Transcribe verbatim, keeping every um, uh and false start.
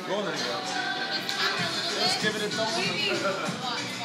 Go on then, girl. Let's give it a double.